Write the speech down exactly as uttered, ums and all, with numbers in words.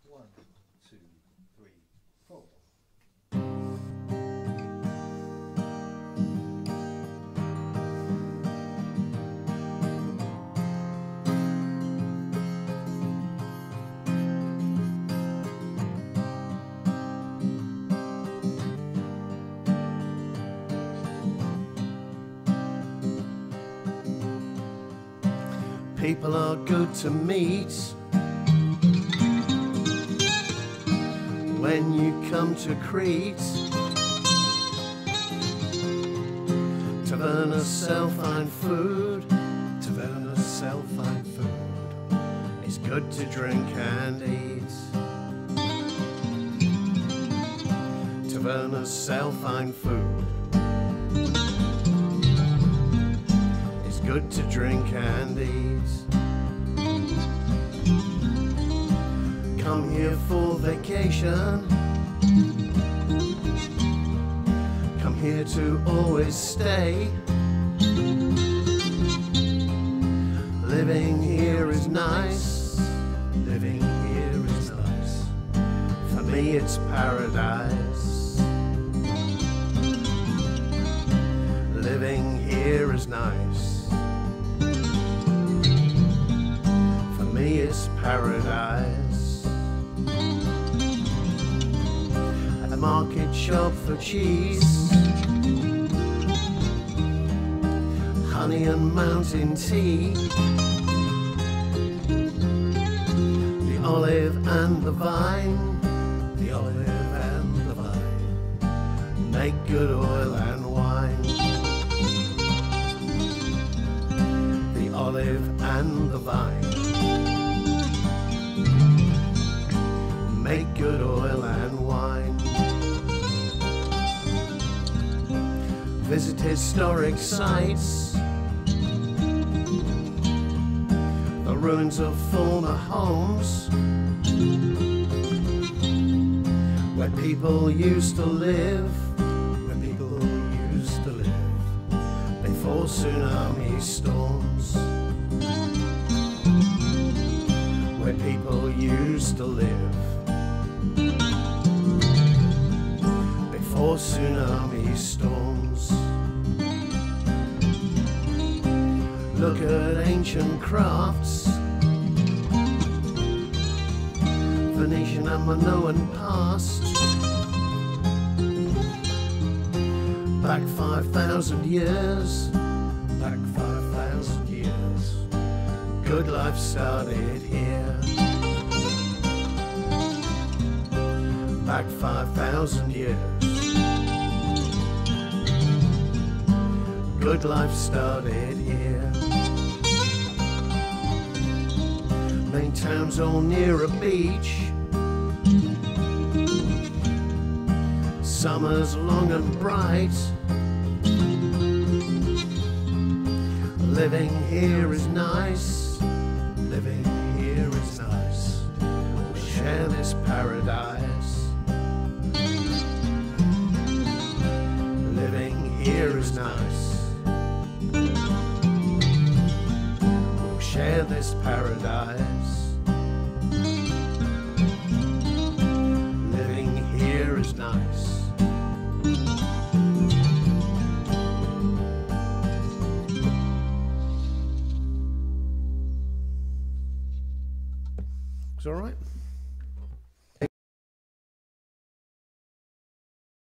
One, two, three, four. People are good to meet when you come to Crete. Tavernas sell fine food, tavernas sell fine food. It's good to drink and eat. Tavernas sell fine food. It's good to drink and eat. Come here for vacation. Come here to always stay. Living here is nice. Living here is nice. For me it's paradise. Living here is nice. For me it's paradise. A market shop for cheese, honey and mountain tea, the olive and the vine, the olive and the vine, make good oil and wine. The olive and the vine, make good oil and wine. Visit historic sites, the ruins of former homes, where people used to live, where people used to live, before tsunami storms, where people used to live, before tsunami storms. Look at ancient crafts, Venetian and Minoan past, back five thousand years, back five thousand years, good life started here. Back five thousand years, good life started here. Main towns all near a beach, summers long and bright. Living here is nice, living here is nice. We'll share this paradise. Living here is nice. We'll share this paradise. Living here is nice. It's all right.